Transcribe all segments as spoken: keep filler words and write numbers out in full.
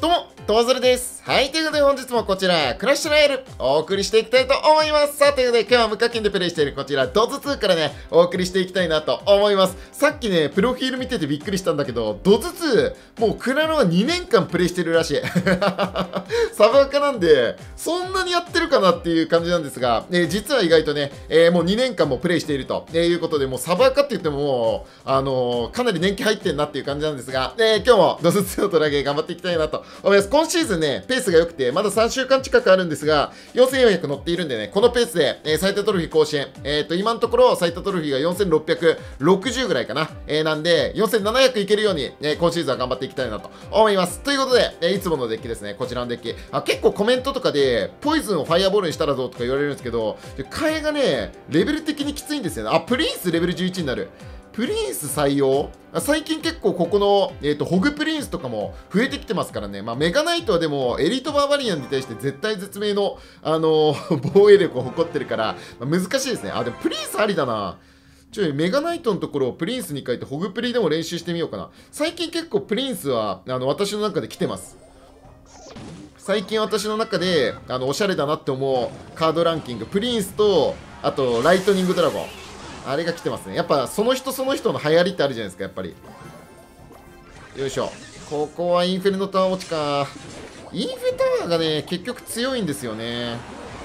どうも、とわずるです。はい、ということで本日もこちら、クラッシュロイヤル、お送りしていきたいと思います。さあ、ということで今日は無課金でプレイしているこちら、ドズツーからね、お送りしていきたいなと思います。さっきね、プロフィール見ててびっくりしたんだけど、ドズツー、もうクラロはにねんかんプレイしてるらしい。サブアカなんで、そんなにやってるかなっていう感じなんですが、えー、実は意外とね、えー、もうにねんかんもプレイしていると、えー、いうことで、もうサブアカって言ってももう、あのー、かなり年季入ってんなっていう感じなんですが、えー、今日もドズツーのトラゲー頑張っていきたいなと思います。今シーズンね、ペースが良くて、まださんしゅうかん近くあるんですが、よんせんよんひゃく乗っているんでね、このペースで、えー、最多トロフィー更新。えっと、今のところ最多トロフィーがよんせんろっぴゃくろくじゅうぐらいかな。えー、なんで、よんせんななひゃくいけるように、えー、今シーズンは頑張っていきたいなと思います。ということで、えー、いつものデッキですね、こちらのデッキ。あ、結構コメントとかで、ポイズンをファイアボールにしたらどうとか言われるんですけど、替えがね、レベル的にきついんですよね。あ、プリンスレベルじゅういちになる。プリンス採用最近結構ここの、えーと、ホグプリンスとかも増えてきてますからね。まあ、メガナイトはでもエリートバーバリアンに対して絶対絶命の、あのー、防衛力を誇ってるから、まあ、難しいですね。あ、でもプリンスありだな。ちょ、メガナイトのところをプリンスに変えてホグプリでも練習してみようかな。最近結構プリンスはあの私の中で来てます。最近私の中であのおしゃれだなって思うカードランキング、プリンスと、あとライトニングドラゴン。あれが来てますね。やっぱその人その人の流行りってあるじゃないですか、やっぱり。よいしょ。ここはインフェルノタワー持ちか。インフェタワーがね、結局強いんですよね。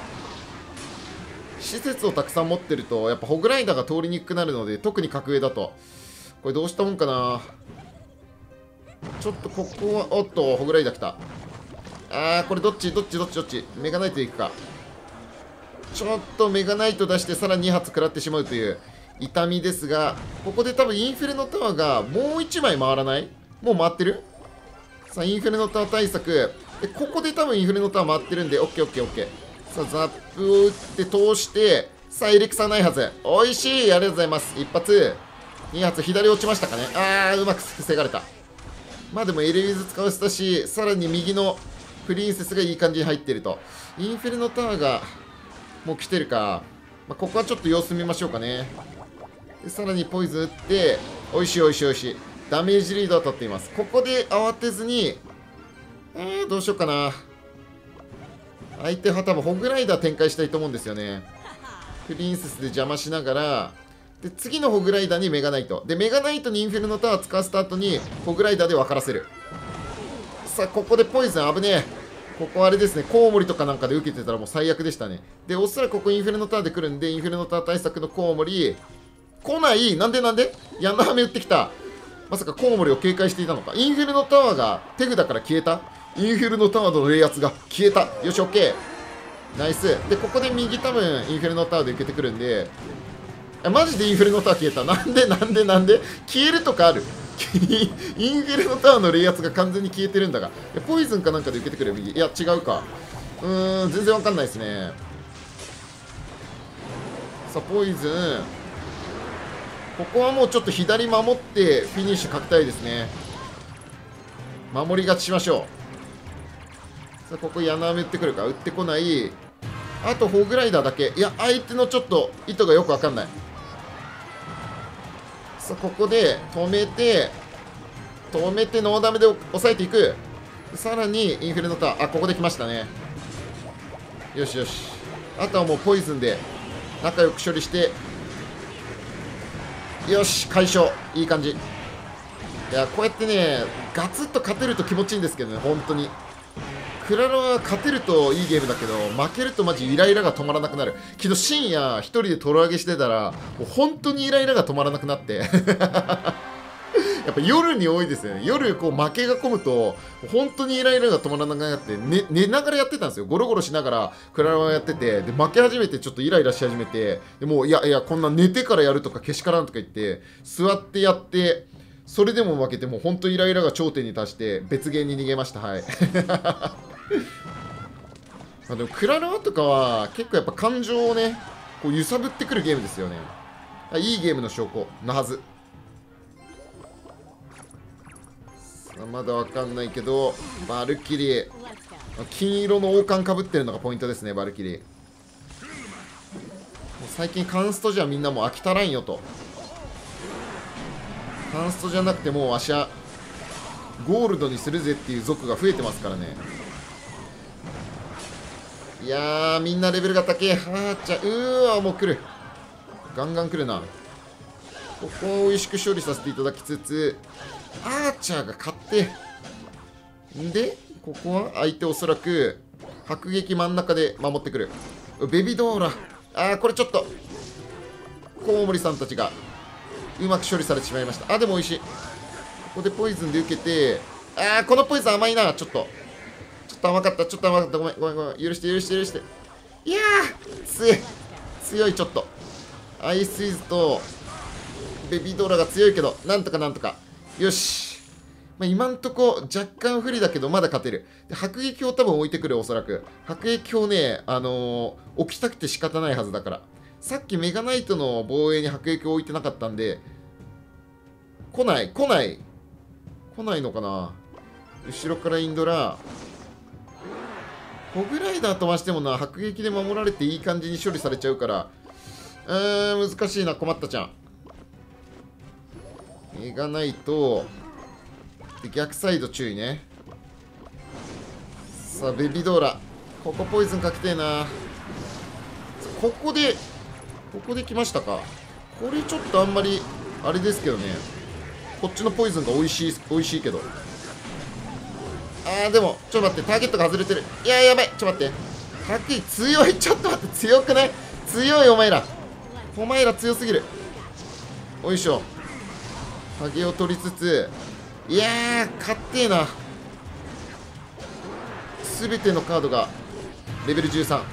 施設をたくさん持ってると、やっぱホグライダーが通りにくくなるので、特に格上だと。これどうしたもんかな。ちょっとここは、おっと、ホグライダー来た。あー、これどっちどっちどっちどっちメガナイトでいくか。ちょっとメガナイト出してさらにに発食らってしまうという痛みですが、ここで多分インフェルノタワーがもういちまい回らない？もう回ってる？さあ、インフェルノタワー対策。で、ここで多分インフェルノタワー回ってるんで、オッケーオッケーオッケー。さあ、ザップを打って通して、さあ、エリクサーないはず。おいしい、ありがとうございます。一発。に発、左落ちましたかね。あー、うまく防がれた。まあでもエレビズ使わせたし、さらに右のプリンセスがいい感じに入ってると。インフェルノタワーが、もう来てるか。まあ、ここはちょっと様子見ましょうかね。で、さらにポイズン打って、おいしいおいしいおいしい。ダメージリード当たっています。ここで慌てずに、えー、どうしようかな。相手は多分ホグライダー展開したいと思うんですよね。プリンセスで邪魔しながら、で、次のホグライダーにメガナイト。で、メガナイトにインフェルノタワー使わせた後に、ホグライダーで分からせる。さあ、ここでポイズン危ねえ。ここあれですね、コウモリとかなんかで受けてたらもう最悪でしたね。で、おそらくここインフェルノタワーで来るんで、インフェルノタワー対策のコウモリ、来ないなんでなんでヤンダハメ打ってきた。まさかコウモリを警戒していたのか。インフェルノタワーが手札から消えた。インフェルノタワーの冷圧が消えた。よし、オッケー。ナイス。で、ここで右多分インフェルノタワーで受けてくるんで、え、マジでインフェルノタワー消えた。なんでなんでなんで消えるとかあるインフェルノタワーの冷圧が完全に消えてるんだが、ポイズンかなんかで受けてくる右。いや、違うか。うーん、全然わかんないですね。さあ、ポイズン。ここはもうちょっと左守ってフィニッシュ書きたいですね。守り勝ちしましょう。さあ、ここ柳雨打ってくるか。打ってこない。あと、ホグライダーだけ。いや、相手のちょっと意図がよくわかんない。さあ、ここで止めて、止めてノーダメで抑えていく。さらにインフェルノタワー。あ、ここで来ましたね。よしよし。あとはもうポイズンで仲良く処理して、よし、解消。いい感じ。いや、こうやってね、ガツッと勝てると気持ちいいんですけどね、本当に。クラロは勝てるといいゲームだけど、負けるとマジイライラが止まらなくなる。けど深夜一人でトロ上げしてたら、もう本当にイライラが止まらなくなってやっぱ夜に多いですよね。夜こう負けが込むと本当にイライラが止まらなくなって、ね、寝ながらやってたんですよ。ゴロゴロしながらクラロワやってて、で負け始めてちょっとイライラし始めて、でもういやいや、こんな寝てからやるとかけしからんとか言って座ってやって、それでも負けて、もう本当イライラが頂点に達して別ゲーに逃げました。はいまあでもクラロワとかは結構やっぱ感情をね、こう揺さぶってくるゲームですよね。いいゲームの証拠なはず。さあ、まだわかんないけど、バルキリー金色の王冠かぶってるのがポイントですね。バルキリーもう最近カンストじゃみんなもう飽き足らんよと。カンストじゃなくてもうわしはゴールドにするぜっていう族が増えてますからね。いやー、みんなレベルが高え。はーちゃん、うーわ、もう来る。ガンガン来るな。ここを美味しく処理させていただきつつ、アーチャーが勝ってんで、ここは相手おそらく迫撃真ん中で守ってくる。ベビドーラ、あーこれちょっとコウモリさんたちがうまく処理されてしまいました。あ、でも美味しい。ここでポイズンで受けて、あーこのポイズン甘いな。ちょっとちょっと甘かった。ちょっと甘かった。ごめんごめんごめん。許して許して許して。いやー強い強い。ちょっとアイスイズとベビードーラが強いけど、なんとかなんとか。よし。まあ、今んとこ若干不利だけど、まだ勝てる。で、迫撃を多分置いてくる、おそらく。迫撃をね、あのー、置きたくて仕方ないはずだから。さっきメガナイトの防衛に迫撃を置いてなかったんで、来ない、来ない。来ないのかな。後ろからインドラ。ホグライダー飛ばしてもな、迫撃で守られていい感じに処理されちゃうから、うーん、難しいな、困ったちゃん。メガナイトで逆サイド注意ね。さあベビドーラ、ここポイズンかけてえな。ここでここで来ましたか。これちょっとあんまりあれですけどね。こっちのポイズンが美味しい美味しいけど、あーでもちょっと待って、ターゲットが外れてる。いややばい、ちょっと待って、はっきり強い。ちょっと待って、強くない？強い。お前らお前ら強すぎる。おいしょ。影を取りつつ、いやー勝ってえな。すべてのカードがレベルじゅうさん。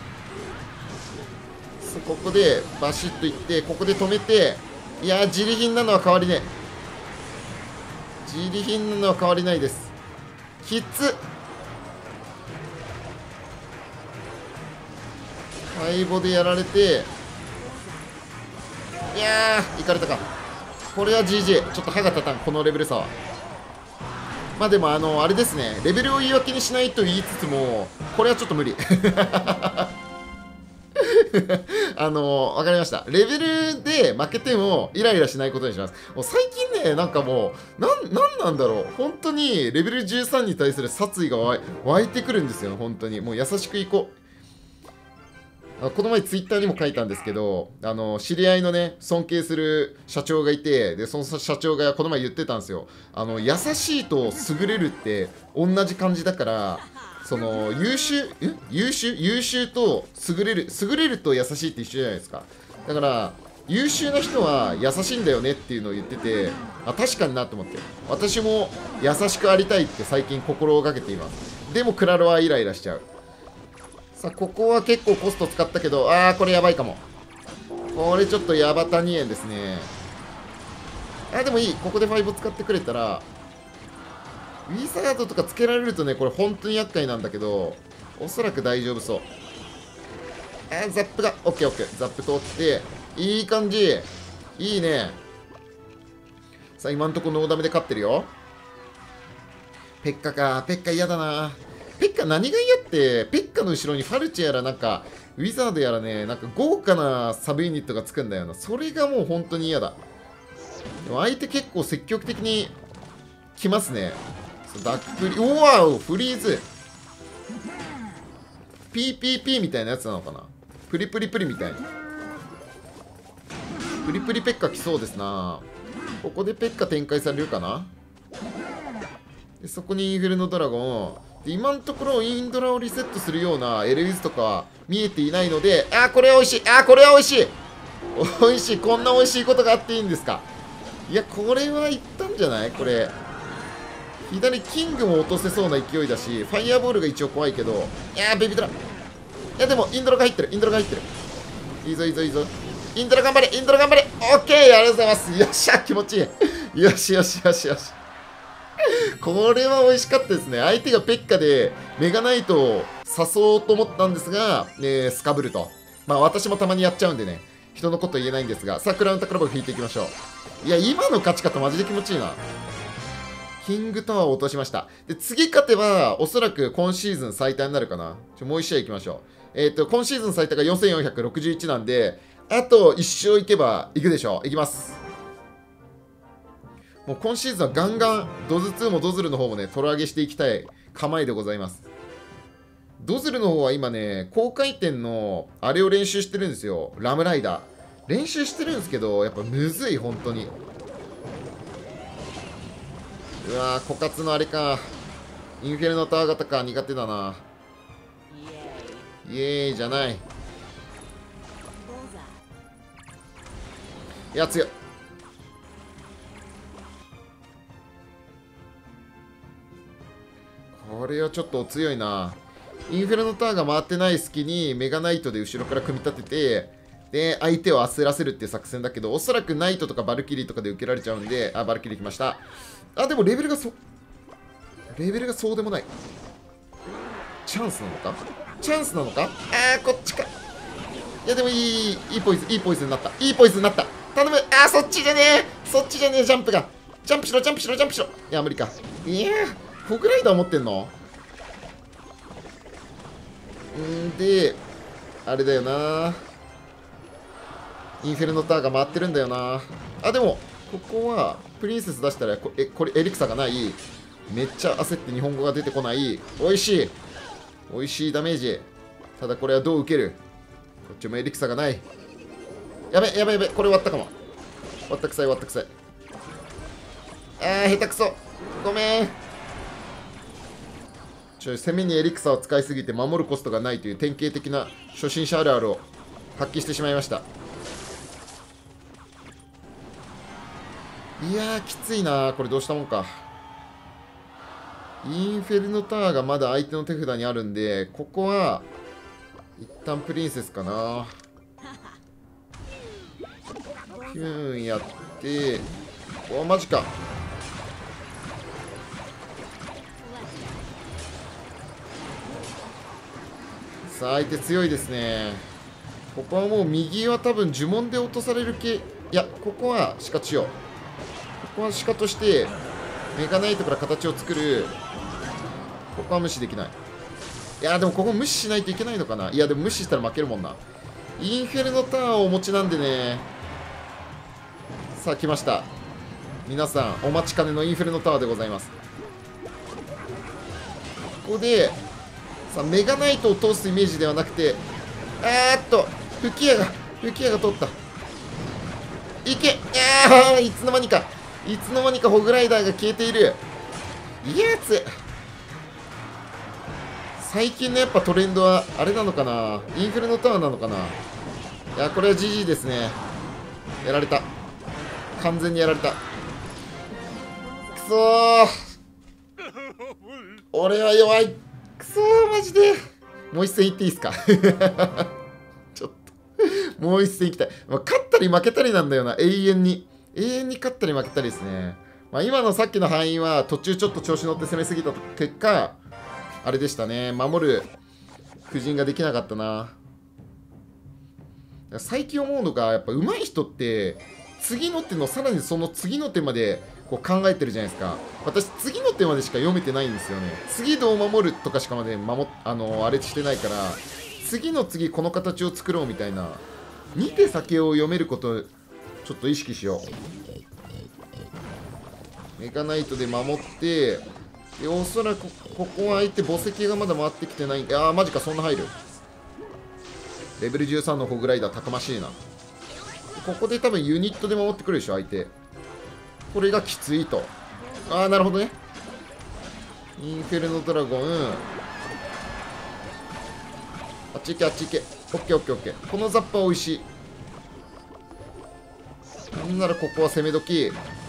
ここでバシッといって、ここで止めて、いやー自利品なのは変わりねえ。自利品なのは変わりないです。きつっ。敗北でやられて、いやーいかれたか。これは ジージェー。 ちょっと歯が立たん、このレベル差は。まあでもあのあれですね、レベルを言い訳にしないと言いつつも、これはちょっと無理あのわかりました。レベルで負けてもイライラしないことにします。もう最近ね、なんかもうなん、なんなんだろう、本当にレベルじゅうさんに対する殺意が湧い湧いてくるんですよ。本当にもう優しくいこう。この前ツイッターにも書いたんですけど、あの知り合いのね尊敬する社長がいて、でその社長がこの前言ってたんですよ。あの優しいと優れるって同じ感じだから、その優秀優秀優秀と優れる優れると優しいって一緒じゃないですか。だから優秀な人は優しいんだよねっていうのを言ってて、あ確かになと思って、私も優しくありたいって最近心がけています。でもクラロはイライラしちゃう。さあここは結構コスト使ったけど、あーこれやばいかも。これちょっとヤバタにえんですね。あでもいい、ここでファイブ使ってくれたら、ウィザードとかつけられるとね、これ本当に厄介なんだけど、おそらく大丈夫そう。あーザップが オーケーオーケー、 ザップ通って、いい感じ、いいね。さあ今んとこノーダメで勝ってるよ。ペッカか、ペッカ嫌だな。ペッカ何が嫌って、ペッカの後ろにファルチやらなんかウィザードやらね、なんか豪華なサブユニットがつくんだよな。それがもう本当に嫌だ。でも相手結構積極的に来ますね。ダックフリー、うわおフリーズ ピーピーピー みたいなやつなのかな。プリプリプリみたいな。プリプリペッカ来そうですな。ここでペッカ展開されるかな。でそこにインフェルノドラゴンで、今のところインドラをリセットするようなエルウィズとか見えていないので、あーこれは美味しい、あーこれは美味しい美味しい。こんな美味しいことがあっていいんですか。いやこれはいったんじゃない。これ左キングも落とせそうな勢いだし、ファイヤーボールが一応怖いけど、いやーベビドラ、いやでもインドラが入ってる、インドラが入ってる。いいぞいいぞいいぞ、インドラ頑張れ、インドラ頑張れ。オッケー、ありがとうございます。よっしゃ気持ちいいよしよしよしよしこれは美味しかったですね。相手がペッカでメガナイトを誘おうと思ったんですが、ね、スカブルと。まあ私もたまにやっちゃうんでね、人のこと言えないんですが、さあクラウンタクラブ引いていきましょう。いや今の勝ち方マジで気持ちいいな。キングタワーを落としました。で次勝てばおそらく今シーズン最多になるかな。ちょもう一試合いきましょう。えっ、ー、と今シーズン最多がよんせんよんひゃくろくじゅういちなんで、あといち勝いけばいくでしょう。いきます。 もう今シーズンはガンガンドズツーもドズルの方もね、トロ上げしていきたい構えでございます。ドズルの方は今ね、高回転のあれを練習してるんですよ。ラムライダー。練習してるんですけど、やっぱむずい、本当に。うわー、枯渇のあれか。インフェルノタワー型か、苦手だな。イエーイじゃない。いや、強い。これはちょっと強いな。インフェルノタワーが回ってない隙にメガナイトで後ろから組み立てて、で、相手を焦らせるっていう作戦だけど、おそらくナイトとかバルキリーとかで受けられちゃうんで、あ、バルキリー来ました。あ、でもレベルがそ、レベルがそうでもない。チャンスなのかチャンスなのかあー、こっちか。いや、でもいい、いいポイズン、いいポイズンになった。いいポイズンになった。頼む。あー、そっちじゃねえ。そっちじゃねえ、ジャンプが。ジャンプしろ、ジャンプしろ、ジャンプしろ。いや、無理か。いやー、フォグライダー持ってんのんで、あれだよな。インフェルノタワーが回ってるんだよな。あ、でも、ここは、プリンセス出したら、こえ、これ、エリクサがない。めっちゃ焦って日本語が出てこない。美味しい。美味しいダメージ。ただこれはどう受ける？こっちもエリクサがない。やべ、やべやべ、これ終わったかも。終わったくさい、終わったくさい。あー、下手くそ。ごめん。ちょ、攻めにエリクサを使いすぎて守るコストがないという典型的な初心者あるあるを発揮してしまいました。いやー、きついな。これどうしたもんか。インフェルノタワーがまだ相手の手札にあるんで、ここは一旦プリンセスかな。ピューンやって、お、マジか。さあ、相手強いですね。ここはもう右は多分呪文で落とされる系。いや、ここはシカしよう。ここはシカとしてメガナイトから形を作る。ここは無視できない。いや、でもここ無視しないといけないのかな。いや、でも無視したら負けるもんな。インフェルノタワーをお持ちなんでね。さあ、来ました。皆さんお待ちかねのインフェルノタワーでございます。ここでさあ、メガナイトを通すイメージではなくて、あーっと吹き矢が吹き矢が通った。いけ。あー、いつの間にかいつの間にかホグライダーが消えている。いやつ最近のやっぱトレンドはあれなのかな。インフェルノタワーなのかな。いや、これは ジージー ですね。やられた。完全にやられた。くそー、俺は弱い。くそー、マジで。もう一戦いっていいですかちょっともう一戦いきたい。まあ、勝ったり負けたりなんだよな。永遠に永遠に勝ったり負けたりですね。まあ、今のさっきの範囲は途中ちょっと調子乗って攻めすぎた結果あれでしたね。守る布陣ができなかったな。最近思うのが、やっぱ上手い人って次の手のさらにその次の手までこう考えてるじゃないですか。私次の手までしか読めてないんですよね。次どう守るとかしかまで守あのあれしてないから、次の次この形を作ろうみたいなに手先を読めることちょっと意識しよう。メガナイトで守って、でおそらくここは相手墓石がまだ回ってきてない。ああ、マジか、そんな入る。レベルじゅうさんのホグライダーたくましいな。ここで多分ユニットで守ってくるでしょ相手。これがきついと。ああ、なるほどね。インフェルノドラゴン、あっち行けあっち行け。オッケーオッケーオッケー。このザッパは美味しい。なんならここは攻め時。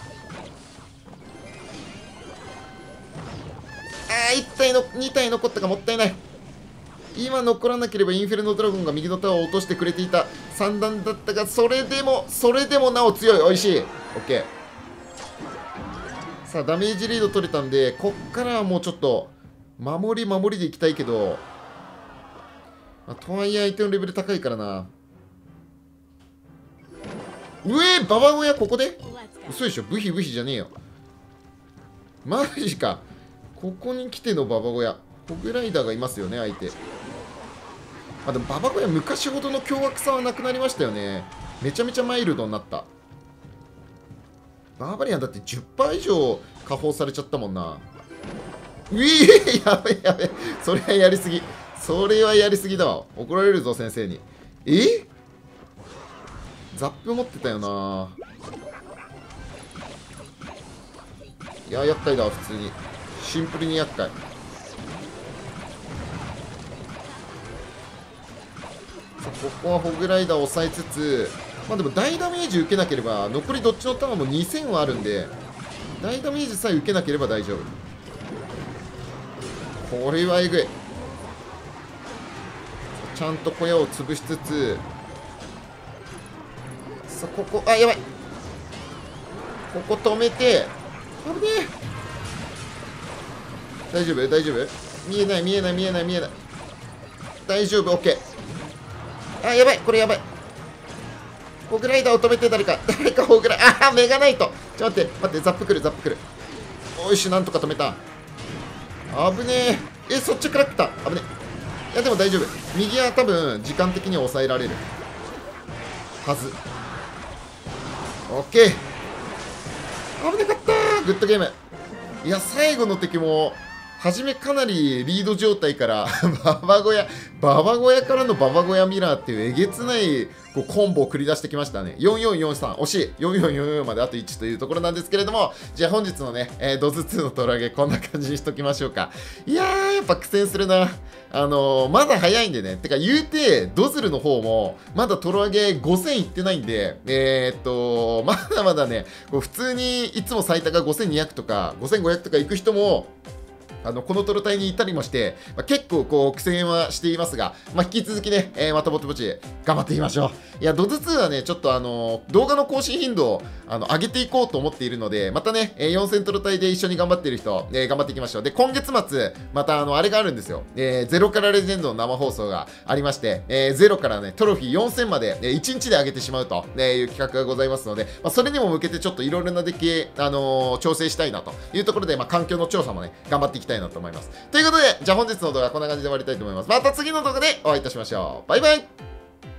ああ、いち体のに体残ったか、もったいない。今残らなければインフェルノドラゴンが右のタワーを落としてくれていたさん段だったが、それでもそれでもなお強い。おいしい。オッケー。さあ、ダメージリード取れたんで、こっからはもうちょっと守り守りでいきたいけど、まあ、とはいえ相手のレベル高いからな。うえー、ババ小屋ここで嘘でしょ。ブヒブヒじゃねえよ。マジか。ここに来てのババ小屋。ホグライダーがいますよね相手。あ、でもババ小屋昔ほどの凶悪さはなくなりましたよね。めちゃめちゃマイルドになった。 バーバリアンだって じゅっパーセント 以上加工されちゃったもんな。うぃーやべやべ。それはやりすぎ。それはやりすぎだわ。怒られるぞ、先生に。えザップ持ってたよな。いや、厄介だわ、普通に。シンプルに厄介。さあ、ここはホグライダーを抑えつつ、まあでも大ダメージ受けなければ、残りどっちのターンもにせんはあるんで、大ダメージさえ受けなければ大丈夫。これはえぐい。ちゃんと小屋を潰しつつ、さあ、ここ、あ、やばい。ここ止めて、危ねえ。大丈夫大丈夫見えない見えない見えない見えない。大丈夫、オッケー。あ、やばい、これやばい。ホグライダーを止めて誰か、誰かホグライ、あー、メガナイト。ちょっと待って、待って、ザップくる、ザップくる。おいし、なんとか止めた。危ねえ。え、そっちから来た。危ねえ。いや、でも大丈夫。右は多分、時間的には抑えられる。はず。オッケー。危なかったー。グッドゲーム。いや、最後の敵も、初めかなりリード状態からババ小屋、ババ小屋からのババ小屋ミラーっていうえげつないこうコンボを繰り出してきましたね。よんよんよんさん、惜しい。よんよんよんよんまであといちというところなんですけれども、じゃあ本日のね、えー、ドズツーのトラゲ、こんな感じにしときましょうか。いやー、やっぱ苦戦するな。あのー、まだ早いんでね。てか言うて、ドズルの方も、まだトラゲごせんいってないんで、えー、っと、まだまだね、こう普通にいつも最多がごせんにひゃくとか、ごせんごひゃくとか行く人も、あのこのトロタイにいたりもして、まあ、結構こう苦戦はしていますが、まあ、引き続きね、えー、またぼちぼち頑張っていきましょう。いや、ドズツーはね、ちょっとあのー、動画の更新頻度をあの上げていこうと思っているので、またね、えー、よんせんトロタイで一緒に頑張っている人、えー、頑張っていきましょう。で、今月末、またあの、あれがあるんですよ。えー、ゼロからレジェンドの生放送がありまして、えー、ゼロからね、トロフィーよんせんまで、えー、いちにちで上げてしまうと、えー、いう企画がございますので、まあ、それにも向けてちょっといろいろなデッキ、あのー、調整したいなというところで、まあ、環境の調査もね、頑張っていきたいなと思います。ということで、じゃあ本日の動画はこんな感じで終わりたいと思います。また次の動画でお会いいたしましょう。バイバイ。